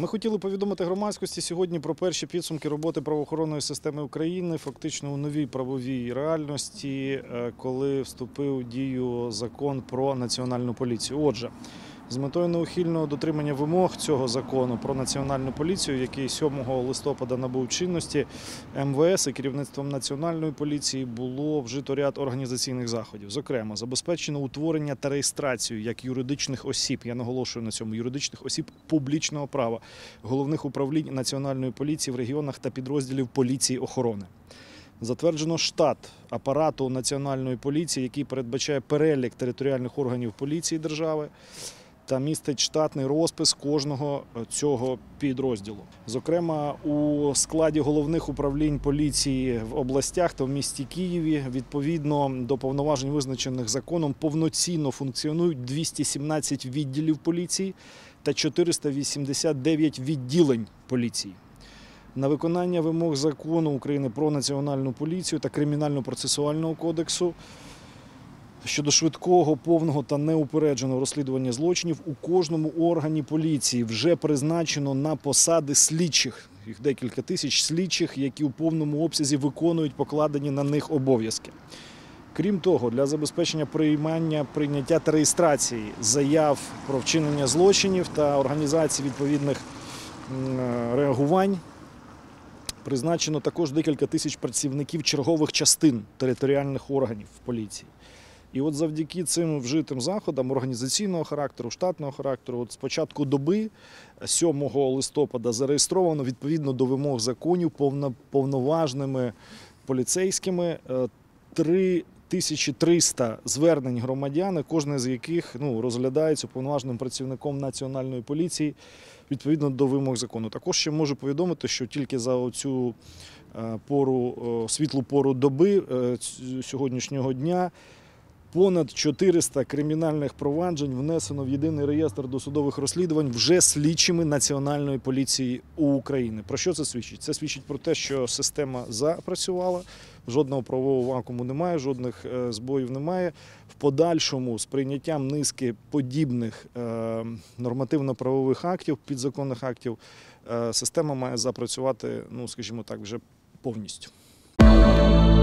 хотіли повідомити громадськості сьогодні про перші підсумки роботи правоохоронної системи України, фактично у новій правовій реальності, коли вступив в дію закон про національну поліцію. Отже, з метою неухильного дотримання вимог цього закону про національну поліцію, який 7 листопада набув чинності, МВС і керівництвом Національної поліції було вжито ряд організаційних заходів. Зокрема, забезпечено утворення та реєстрацію як юридичних осіб, я наголошую на цьому, юридичних осіб публічного права, головних управлінь Національної поліції в регіонах та підрозділів поліції охорони. Затверджено штат апарату Національної поліції, який передбачає перелік територіальних органів поліції держави та містить штатний розпис кожного цього підрозділу. Зокрема, у складі головних управлінь поліції в областях та в місті Києві, відповідно до повноважень, визначених законом, повноцінно функціонують 217 відділів поліції та 489 відділень поліції. На виконання вимог Закону України про національну поліцію та Кримінально-процесуального кодексу щодо швидкого, повного та неупередженого розслідування злочинів у кожному органі поліції вже призначено на посади слідчих. Їх декілька тисяч слідчих, які у повному обсязі виконують покладені на них обов'язки. Крім того, для забезпечення прийняття та реєстрації заяв про вчинення злочинів та організації відповідних реагувань призначено також декілька тисяч працівників чергових частин територіальних органів поліції. І от завдяки цим вжитим заходам організаційного характеру, штатного характеру, з початку доби, 7 листопада, зареєстровано відповідно до вимог законів повноважними поліцейськими 3300 звернень громадян, кожне з яких розглядається повноважним працівником Національної поліції відповідно до вимог закону. Також ще можу повідомити, що тільки за цю світлу пору доби сьогоднішнього дня понад 400 кримінальних проваджень внесено в єдиний реєстр досудових розслідувань вже слідчими Національної поліції України. Про що це свідчить? Це свідчить про те, що система запрацювала, жодного правового вакууму немає, жодних збоїв немає. В подальшому з прийняттям низки подібних нормативно-правових актів, підзаконних актів, система має запрацювати, скажімо так, вже повністю.